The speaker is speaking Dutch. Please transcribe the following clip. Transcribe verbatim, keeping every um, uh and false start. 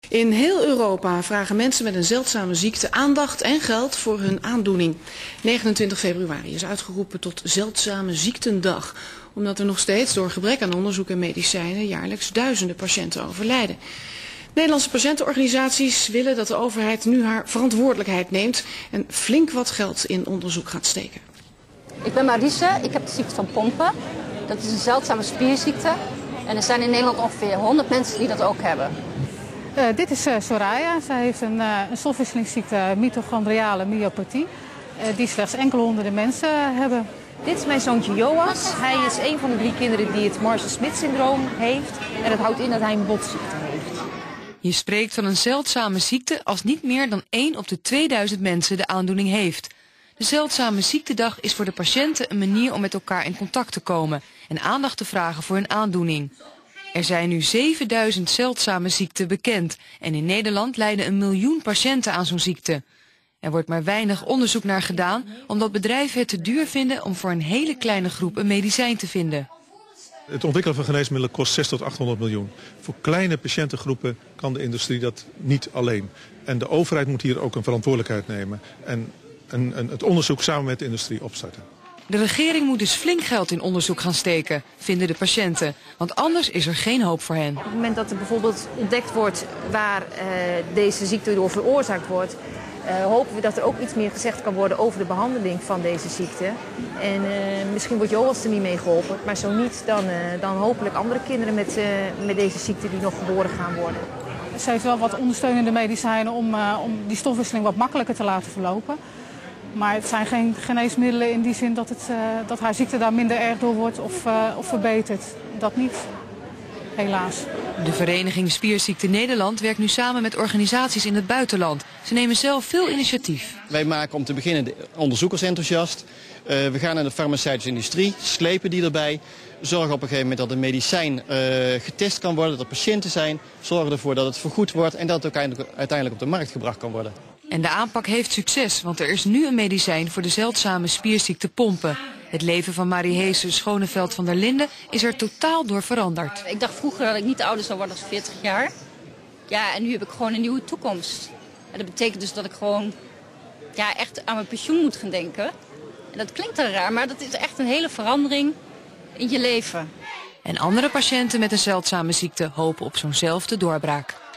In heel Europa vragen mensen met een zeldzame ziekte aandacht en geld voor hun aandoening. negenentwintig februari is uitgeroepen tot Zeldzame Ziektendag, omdat er nog steeds door gebrek aan onderzoek en medicijnen jaarlijks duizenden patiënten overlijden. Nederlandse patiëntenorganisaties willen dat de overheid nu haar verantwoordelijkheid neemt en flink wat geld in onderzoek gaat steken. Ik ben Marise, ik heb de ziekte van Pompe. Dat is een zeldzame spierziekte en er zijn in Nederland ongeveer honderd mensen die dat ook hebben. Uh, dit is uh, Soraya. Zij heeft een, uh, een stofwisselingsziekte, mitochondriale myopathie, uh, die slechts enkele honderden mensen uh, hebben. Dit is mijn zoontje Joas. Hij is een van de drie kinderen die het Marshall-Smith-syndroom heeft. En dat houdt in dat hij een botziekte heeft. Je spreekt van een zeldzame ziekte als niet meer dan één op de tweeduizend mensen de aandoening heeft. De Zeldzame Ziektedag is voor de patiënten een manier om met elkaar in contact te komen en aandacht te vragen voor hun aandoening. Er zijn nu zevenduizend zeldzame ziekten bekend en in Nederland lijden een miljoen patiënten aan zo'n ziekte. Er wordt maar weinig onderzoek naar gedaan omdat bedrijven het te duur vinden om voor een hele kleine groep een medicijn te vinden. Het ontwikkelen van geneesmiddelen kost zeshonderd tot achthonderd miljoen. Voor kleine patiëntengroepen kan de industrie dat niet alleen. En de overheid moet hier ook een verantwoordelijkheid nemen en een, een, het onderzoek samen met de industrie opstarten. De regering moet dus flink geld in onderzoek gaan steken, vinden de patiënten. Want anders is er geen hoop voor hen. Op het moment dat er bijvoorbeeld ontdekt wordt waar uh, deze ziekte door veroorzaakt wordt, Uh, hopen we dat er ook iets meer gezegd kan worden over de behandeling van deze ziekte. En uh, misschien wordt Joas er niet mee geholpen, maar zo niet, dan, uh, dan hopelijk andere kinderen met, uh, met deze ziekte die nog geboren gaan worden. Ze heeft wel wat ondersteunende medicijnen om, uh, om die stofwisseling wat makkelijker te laten verlopen. Maar het zijn geen geneesmiddelen in die zin dat, het, uh, dat haar ziekte daar minder erg door wordt of, uh, of verbetert. Dat niet. Helaas. De Vereniging Spierziekte Nederland werkt nu samen met organisaties in het buitenland. Ze nemen zelf veel initiatief. Wij maken om te beginnen de onderzoekers enthousiast. Uh, we gaan naar de farmaceutische industrie, slepen die erbij. Zorgen op een gegeven moment dat een medicijn uh, getest kan worden, dat er patiënten zijn. Zorgen ervoor dat het vergoed wordt en dat het ook uiteindelijk op de markt gebracht kan worden. En de aanpak heeft succes, want er is nu een medicijn voor de zeldzame spierziekte Pompe. Het leven van Marie Heese Schoneveld van der Linden is er totaal door veranderd. Ik dacht vroeger dat ik niet ouder zou worden dan veertig jaar. Ja, en nu heb ik gewoon een nieuwe toekomst. En dat betekent dus dat ik gewoon ja, echt aan mijn pensioen moet gaan denken. En dat klinkt dan raar, maar dat is echt een hele verandering in je leven. En andere patiënten met een zeldzame ziekte hopen op zo'nzelfde doorbraak.